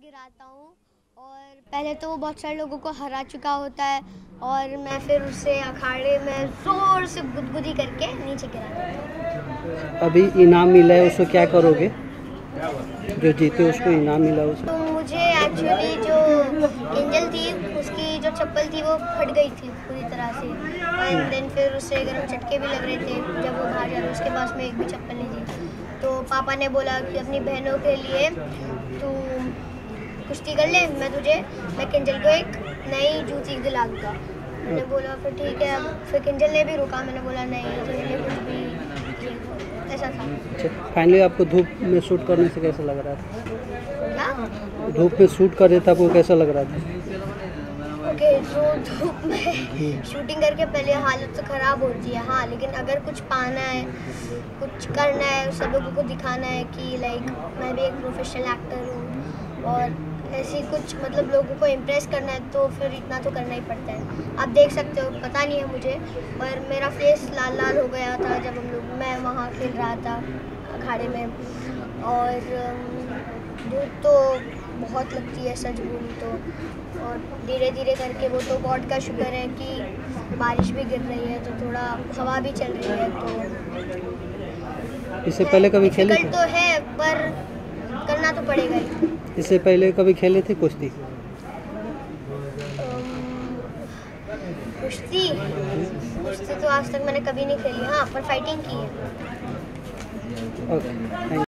गिराता हूँ और पहले तो वो बहुत सारे लोगों को हरा चुका होता है और मैं फिर उसे अखाड़े में जोर से गुदगुदी करके नीचे गिरा देता हूँ। अभी इनाम मिला है, उसको क्या करोगे? जो जीते उसको इनाम मिला उसको? तो मुझे एक्चुअली जो एंजल थी उसकी जो चप्पल थी वो फट गई थी पूरी तरह से एंड देन फिर उससे गर्म झटके भी लग रहे थे जब वो बाहर जा रहे, उसके पास में एक भी चप्पल नहीं थी। तो पापा ने बोला कि अपनी बहनों के लिए तू कुश्ती कर ले, मैं किंजल को एक नई जूती दिला दूँगा। मैंने बोला फिर ठीक है। फिर किंजल ने भी रुका, मैंने बोला नहीं तेरे लिए कुछ भी, ऐसा था। अच्छा, फाइनली आपको धूप में शूट करने से कैसा लग रहा था? क्या? धूप में शूट कर रहे थे, आपको कैसा लग रहा था? ओके, जो धूप में शूटिंग करके पहले हालत तो ख़राब होती है, हाँ, लेकिन अगर कुछ पाना है, कुछ करना है, सब लोगों को दिखाना है कि लाइक मैं भी एक प्रोफेशनल एक्टर हूँ और ऐसी कुछ मतलब लोगों को इम्प्रेस करना है तो फिर इतना तो करना ही पड़ता है। आप देख सकते हो, पता नहीं है मुझे, पर मेरा फेस लाल लाल हो गया था जब मैं वहाँ खेल रहा था अखाड़े में और धूप तो बहुत लगती है सच बोलूँ तो। और धीरे धीरे करके वो तो गॉड का शुक्र है कि बारिश भी गिर रही है तो थोड़ा हवा भी चल रही है, तो इससे पहले कभी खेले थे? तो है पर करना तो पड़ेगा ही। इससे पहले कभी खेले थे कुश्ती? कुश्ती तो आज तक मैंने कभी नहीं खेली, हाँ, पर फाइटिंग की है। Okay, thank you.